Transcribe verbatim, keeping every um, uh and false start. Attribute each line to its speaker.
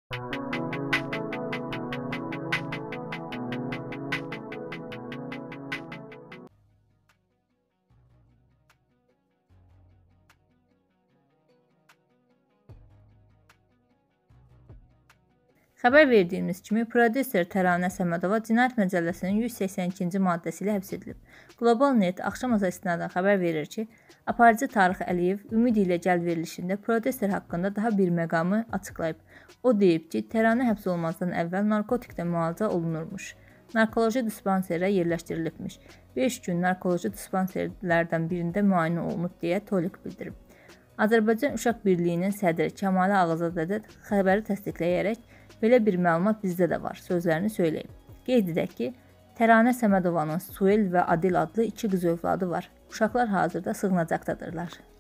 Speaker 1: Xəbər verdiyimiz kimi, prodüser Təranə Səmədova Cinayət Məcəlləsinin yüz səksən ikinci maddəsi ilə həbs edilib. Global Net axşamaza istinadən xəbər verir ki, aparıcı Tarix Əliyev Ümid ilə gəl verilişində prodüser haqqında daha bir məqamı açıqlayıb. O deyib ki, Təranə həbs olmazdan əvvəl narkotiklə müalicə olunurmuş. Narkoloji dispanserə yerləşdirilibmiş. beş gün narkoloji dispanserlərdən birində müayinə olunub deyə Tolik bildirib. Azərbaycan Uşaq Birliyinin sədri Kəmalə Ağazadə xəbəri təsdiqləyərək belə bir məlumat bizdə də var sözlərini söyləyib. Qeyd edək ki, Təranə Səmədovanın Suel və Adil adlı iki qız övladı var. Uşaqlar hazırda sığınacaqdadırlar.